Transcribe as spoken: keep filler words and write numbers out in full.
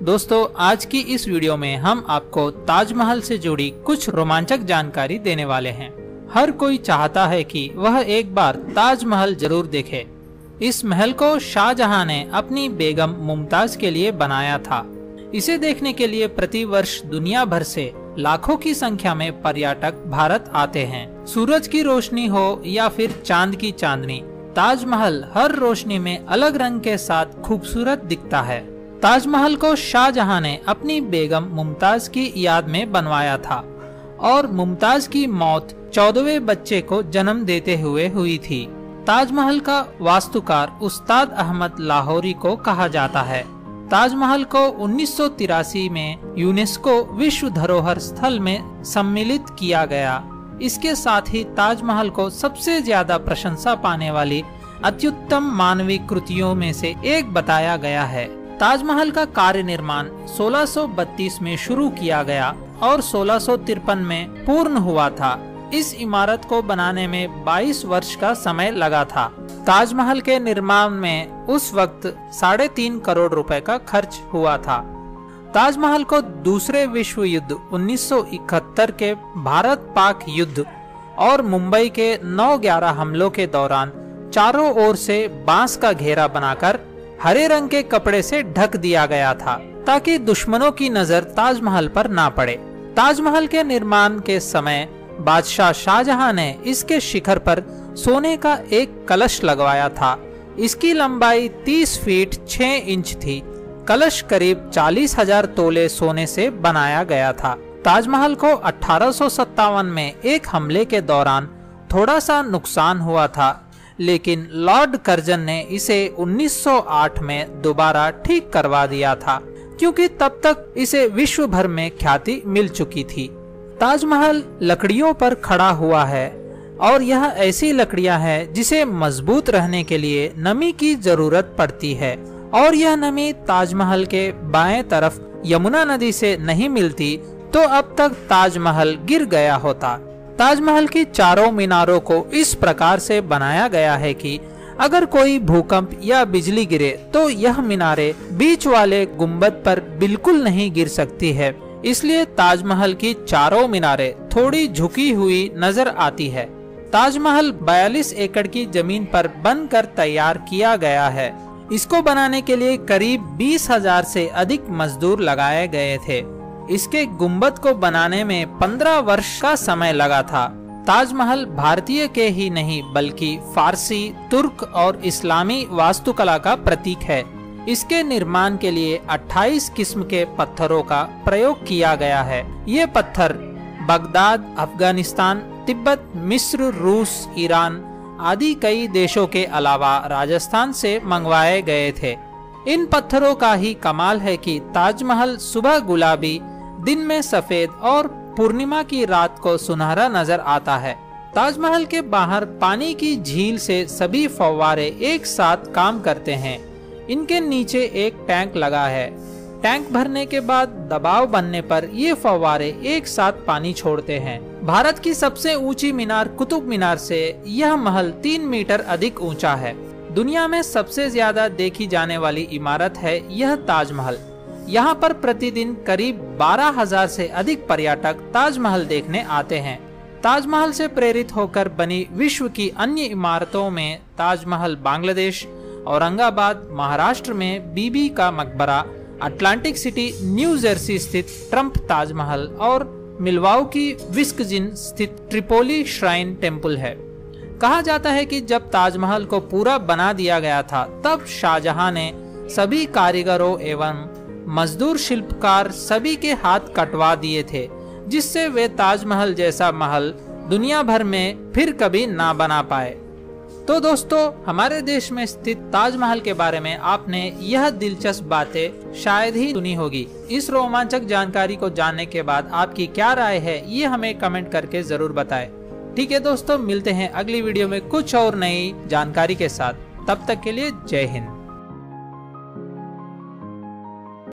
दोस्तों आज की इस वीडियो में हम आपको ताजमहल से जुड़ी कुछ रोमांचक जानकारी देने वाले हैं। हर कोई चाहता है कि वह एक बार ताजमहल जरूर देखे। इस महल को शाहजहां ने अपनी बेगम मुमताज के लिए बनाया था। इसे देखने के लिए प्रति वर्ष दुनिया भर से लाखों की संख्या में पर्यटक भारत आते हैं। सूरज की रोशनी हो या फिर चांद की चांदनी, ताजमहल हर रोशनी में अलग रंग के साथ खूबसूरत दिखता है। ताजमहल को शाहजहां ने अपनी बेगम मुमताज की याद में बनवाया था और मुमताज की मौत चौदहवें बच्चे को जन्म देते हुए हुई थी। ताजमहल का वास्तुकार उस्ताद अहमद लाहौरी को कहा जाता है। ताजमहल को उन्नीस सौ तिरासी में यूनेस्को विश्व धरोहर स्थल में सम्मिलित किया गया। इसके साथ ही ताजमहल को सबसे ज्यादा प्रशंसा पाने वाली अत्युत्तम मानवीय कृतियों में से एक बताया गया है। ताजमहल का कार्य निर्माण सोलह सौ बत्तीस में शुरू किया गया और सोलह सौ तिरपन में पूर्ण हुआ था। इस इमारत को बनाने में बाईस वर्ष का समय लगा था। ताजमहल के निर्माण में उस वक्त साढ़े तीन करोड़ रुपए का खर्च हुआ था। ताजमहल को दूसरे विश्व युद्ध उन्नीस सौ इकहत्तर के भारत पाक युद्ध और मुंबई के नौ ग्यारह हमलों के दौरान चारों ओर से बांस का घेरा बनाकर हरे रंग के कपड़े से ढक दिया गया था ताकि दुश्मनों की नजर ताजमहल पर ना पड़े। ताजमहल के निर्माण के समय बादशाह शाहजहां ने इसके शिखर पर सोने का एक कलश लगवाया था। इसकी लंबाई तीस फीट छह इंच थी। कलश करीब चालीस हजार तोले सोने से बनाया गया था। ताजमहल को अठारह सौ सत्तावन में एक हमले के दौरान थोड़ा सा नुकसान हुआ था, लेकिन लॉर्ड कर्जन ने इसे उन्नीस सौ आठ में दोबारा ठीक करवा दिया था, क्योंकि तब तक इसे विश्व भर में ख्याति मिल चुकी थी। ताजमहल लकड़ियों पर खड़ा हुआ है और यह ऐसी लकड़ियां हैं जिसे मजबूत रहने के लिए नमी की जरूरत पड़ती है और यह नमी ताजमहल के बाएं तरफ यमुना नदी से नहीं मिलती तो अब तक ताजमहल गिर गया होता। ताजमहल की चारों मीनारों को इस प्रकार से बनाया गया है कि अगर कोई भूकंप या बिजली गिरे तो यह मीनारें बीच वाले गुंबद पर बिल्कुल नहीं गिर सकती है। इसलिए ताजमहल की चारों मीनारें थोड़ी झुकी हुई नजर आती है। ताजमहल बयालीस एकड़ की जमीन पर बनकर तैयार किया गया है। इसको बनाने के लिए करीब बीस हजार से अधिक मजदूर लगाए गए थे। इसके गुंबद को बनाने में पंद्रह वर्ष का समय लगा था। ताजमहल भारतीय के ही नहीं बल्कि फारसी, तुर्क और इस्लामी वास्तुकला का प्रतीक है। इसके निर्माण के लिए अट्ठाईस किस्म के पत्थरों का प्रयोग किया गया है। ये पत्थर बगदाद, अफगानिस्तान, तिब्बत, मिस्र, रूस, ईरान आदि कई देशों के अलावा राजस्थान से मंगवाए गए थे। इन पत्थरों का ही कमाल है कि ताजमहल सुबह गुलाबी, दिन में सफेद और पूर्णिमा की रात को सुनहरा नजर आता है। ताजमहल के बाहर पानी की झील से सभी फव्वारे एक साथ काम करते हैं। इनके नीचे एक टैंक लगा है। टैंक भरने के बाद दबाव बनने पर ये फव्वारे एक साथ पानी छोड़ते हैं। भारत की सबसे ऊंची मीनार कुतुब मीनार से यह महल तीन मीटर अधिक ऊंचा है। दुनिया में सबसे ज्यादा देखी जाने वाली इमारत है यह ताजमहल। यहाँ पर प्रतिदिन करीब बारह हजार से अधिक पर्यटक ताजमहल देखने आते हैं। ताजमहल से प्रेरित होकर बनी विश्व की अन्य इमारतों में ताजमहल बांग्लादेश, औरंगाबाद महाराष्ट्र में Bibi ka Maqbara, Atlantic City New Jersey स्थित Trump Taj Mahal Milwaukee Wisconsin स्थित ट्रिपोली श्राइन टेम्पल है। कहा जाता है कि जब ताजमहल को पूरा बना दिया गया था तब शाहजहां ने सभी कारीगरों एवं मजदूर शिल्पकार सभी के हाथ कटवा दिए थे, जिससे वे ताजमहल जैसा महल दुनिया भर में फिर कभी ना बना पाए। तो दोस्तों, हमारे देश में स्थित ताजमहल के बारे में आपने यह दिलचस्प बातें शायद ही सुनी होगी। इस रोमांचक जानकारी को जानने के बाद आपकी क्या राय है ये हमें कमेंट करके जरूर बताएं। ठीक है दोस्तों, मिलते हैं अगली वीडियो में कुछ और नई जानकारी के साथ। तब तक के लिए जय हिंद।